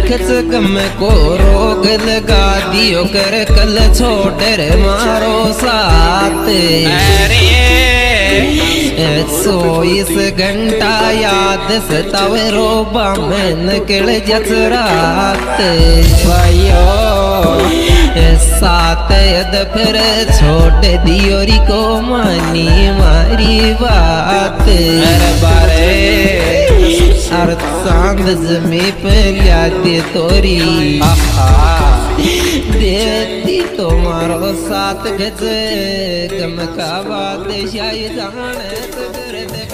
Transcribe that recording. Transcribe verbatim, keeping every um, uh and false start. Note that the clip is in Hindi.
खच गम को रोग लगा दियो कर कल छोड़ रे मारो साथ। चौबीस घंटा याद सतावे रोबा में निकल जस रात भाइयो साथ यद फिर छोड़ दियो री को मानी मारी बात। अरे बारे अर चांद जमी पे लियाती तोरी देती तुम्हारो साथ गज गम का बात शायद जाने तो